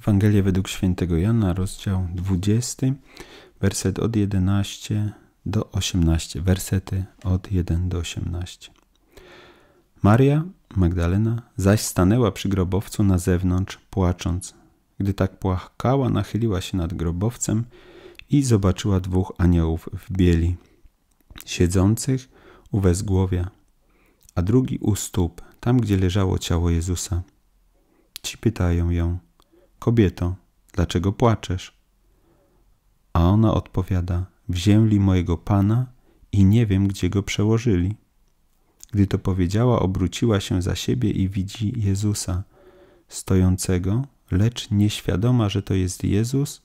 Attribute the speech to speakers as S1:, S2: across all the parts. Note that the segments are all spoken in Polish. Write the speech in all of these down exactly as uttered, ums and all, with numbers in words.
S1: Ewangelia według świętego Jana, rozdział dwudziesty, werset od jedenastego do osiemnastego, wersety od pierwszego do osiemnastego. Maria Magdalena zaś stanęła przy grobowcu na zewnątrz, płacząc. Gdy tak płakała, nachyliła się nad grobowcem i zobaczyła dwóch aniołów w bieli, siedzących u wezgłowia, a drugi u stóp, tam gdzie leżało ciało Jezusa. Ci pytają ją: kobieto, dlaczego płaczesz? A ona odpowiada: wzięli mojego Pana i nie wiem, gdzie go przełożyli. Gdy to powiedziała, obróciła się za siebie i widzi Jezusa stojącego, lecz nieświadoma, że to jest Jezus.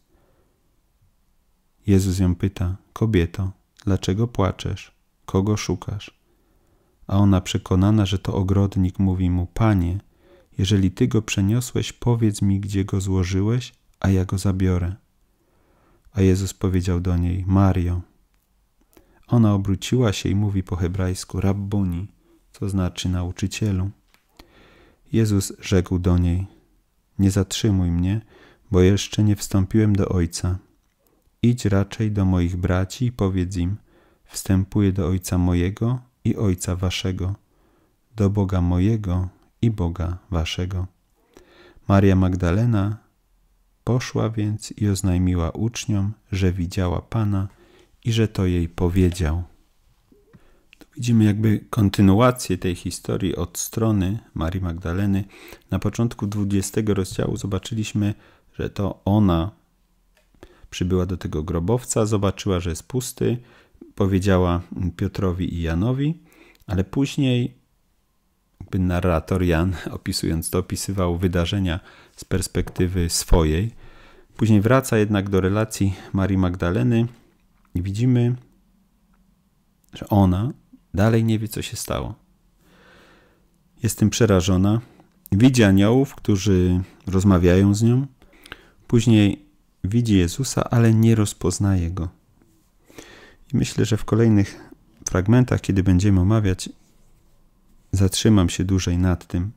S1: Jezus ją pyta: kobieto, dlaczego płaczesz? Kogo szukasz? A ona, przekonana, że to ogrodnik, mówi mu: Panie, jeżeli Ty go przeniosłeś, powiedz mi, gdzie go złożyłeś, a ja go zabiorę. A Jezus powiedział do niej: Mario. Ona obróciła się i mówi po hebrajsku: Rabbuni, co znaczy nauczycielu. Jezus rzekł do niej: nie zatrzymuj mnie, bo jeszcze nie wstąpiłem do Ojca. Idź raczej do moich braci i powiedz im: wstępuję do Ojca mojego i Ojca waszego, do Boga mojego i Boga waszego. Maria Magdalena poszła więc i oznajmiła uczniom, że widziała Pana i że to jej powiedział. Tu widzimy jakby kontynuację tej historii od strony Marii Magdaleny. Na początku dwudziestego rozdziału zobaczyliśmy, że to ona przybyła do tego grobowca, zobaczyła, że jest pusty, powiedziała Piotrowi i Janowi, ale później jakby narrator Jan, opisując to, opisywał wydarzenia z perspektywy swojej. Później wraca jednak do relacji Marii Magdaleny i widzimy, że ona dalej nie wie, co się stało. Jest tym przerażona. Widzi aniołów, którzy rozmawiają z nią. Później widzi Jezusa, ale nie rozpoznaje go. I myślę, że w kolejnych fragmentach, kiedy będziemy omawiać, zatrzymam się dłużej nad tym,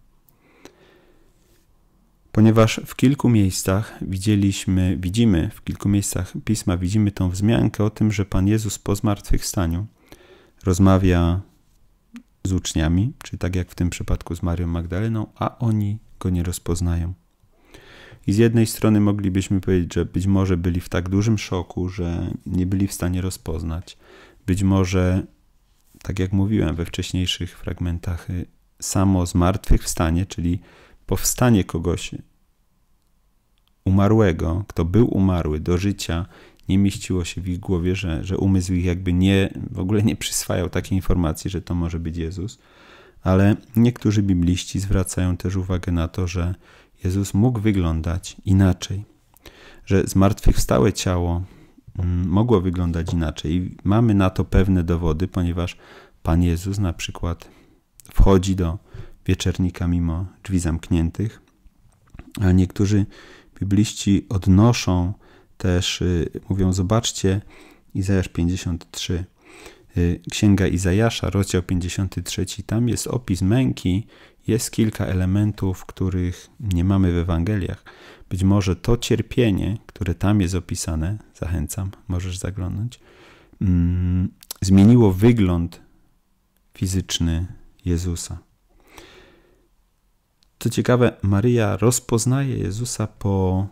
S1: ponieważ w kilku miejscach widzieliśmy, widzimy, w kilku miejscach Pisma widzimy tą wzmiankę o tym, że Pan Jezus po zmartwychwstaniu rozmawia z uczniami, czyli tak jak w tym przypadku z Marią Magdaleną, a oni go nie rozpoznają. I z jednej strony moglibyśmy powiedzieć, że być może byli w tak dużym szoku, że nie byli w stanie rozpoznać. Być może, tak jak mówiłem we wcześniejszych fragmentach, samo zmartwychwstanie, czyli powstanie kogoś umarłego, kto był umarły do życia, nie mieściło się w ich głowie, że, że umysł ich jakby nie, w ogóle nie przyswajał takiej informacji, że to może być Jezus. Ale niektórzy bibliści zwracają też uwagę na to, że Jezus mógł wyglądać inaczej, że zmartwychwstałe ciało mogło wyglądać inaczej. I mamy na to pewne dowody, ponieważ Pan Jezus na przykład wchodzi do wieczernika mimo drzwi zamkniętych, a niektórzy bibliści odnoszą też, mówią: zobaczcie, Izajasz pięćdziesiąt trzy, Księga Izajasza, rozdział pięćdziesiąty trzeci, tam jest opis męki, jest kilka elementów, których nie mamy w Ewangeliach. Być może to cierpienie, które tam jest opisane, zachęcam, możesz zaglądnąć, mm, zmieniło wygląd fizyczny Jezusa. Co ciekawe, Maryja rozpoznaje Jezusa po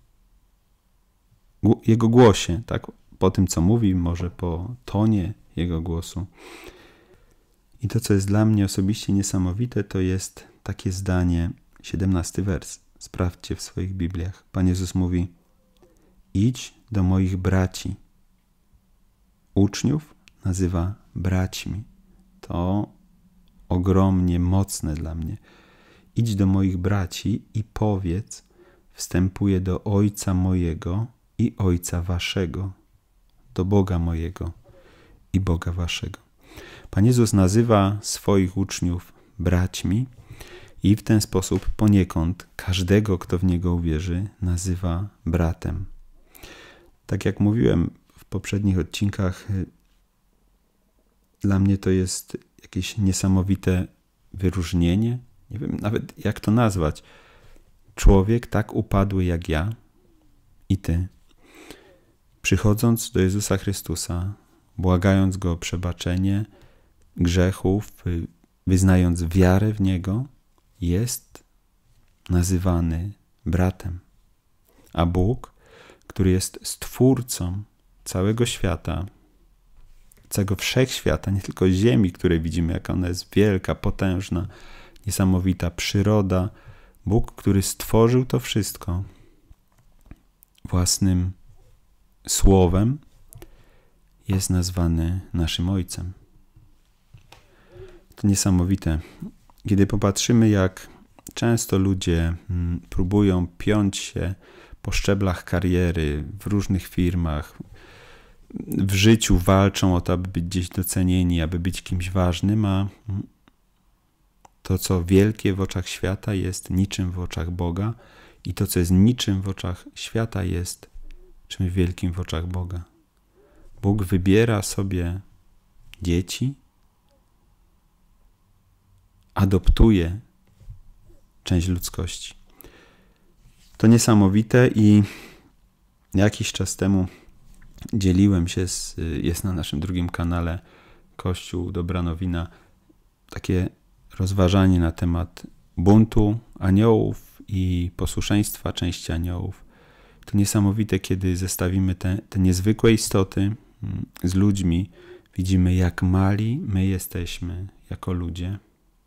S1: Jego głosie, tak? Po tym, co mówi, może po tonie Jego głosu. I to, co jest dla mnie osobiście niesamowite, to jest takie zdanie, siedemnasty wers. Sprawdźcie w swoich Bibliach. Pan Jezus mówi: idź do moich braci. Uczniów nazywa braćmi. To ogromnie mocne dla mnie. Idź do moich braci i powiedz: wstępuję do Ojca mojego i Ojca waszego, do Boga mojego i Boga waszego. Pan Jezus nazywa swoich uczniów braćmi i w ten sposób poniekąd każdego, kto w Niego uwierzy, nazywa bratem. Tak jak mówiłem w poprzednich odcinkach, dla mnie to jest jakieś niesamowite wyróżnienie. Nie wiem nawet, jak to nazwać. człowiek tak upadły jak ja i ty, przychodząc do Jezusa Chrystusa, błagając Go o przebaczenie grzechów, wyznając wiarę w Niego, jest nazywany bratem. A Bóg, który jest stwórcą całego świata, całego wszechświata, nie tylko ziemi, której widzimy, jak ona jest wielka, potężna, niesamowita przyroda, Bóg, który stworzył to wszystko własnym słowem, jest nazwany naszym Ojcem. To niesamowite. Kiedy popatrzymy, jak często ludzie próbują piąć się po szczeblach kariery, w różnych firmach, w życiu walczą o to, aby być gdzieś docenieni, aby być kimś ważnym, a to, co wielkie w oczach świata, jest niczym w oczach Boga i to, co jest niczym w oczach świata, jest czymś wielkim w oczach Boga. Bóg wybiera sobie dzieci, adoptuje część ludzkości. To niesamowite i jakiś czas temu dzieliłem się, z, jest na naszym drugim kanale Kościół Dobra Nowina, takie rozważanie na temat buntu aniołów i posłuszeństwa części aniołów. To niesamowite, kiedy zestawimy te, te niezwykłe istoty z ludźmi, widzimy, jak mali my jesteśmy jako ludzie,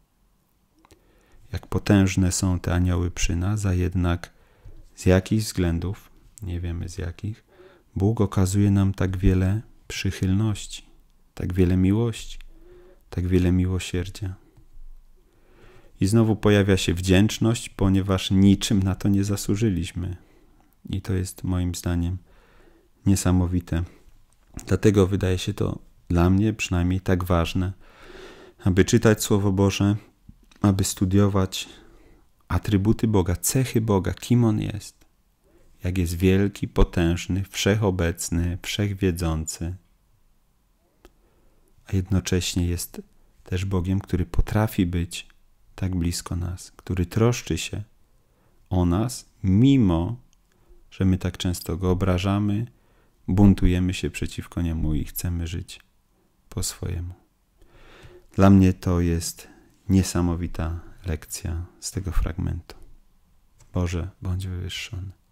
S1: jak potężne są te anioły przy nas, a jednak z jakichś względów, nie wiemy z jakich, Bóg okazuje nam tak wiele przychylności, tak wiele miłości, tak wiele miłosierdzia. I znowu pojawia się wdzięczność, ponieważ niczym na to nie zasłużyliśmy. I to jest moim zdaniem niesamowite. Dlatego wydaje się to dla mnie przynajmniej tak ważne, aby czytać Słowo Boże, aby studiować atrybuty Boga, cechy Boga, kim On jest. Jak jest wielki, potężny, wszechobecny, wszechwiedzący. A jednocześnie jest też Bogiem, który potrafi być tak blisko nas, który troszczy się o nas, mimo że my tak często Go obrażamy, buntujemy się przeciwko Niemu i chcemy żyć po swojemu. Dla mnie to jest niesamowita lekcja z tego fragmentu. Boże, bądź wywyższony.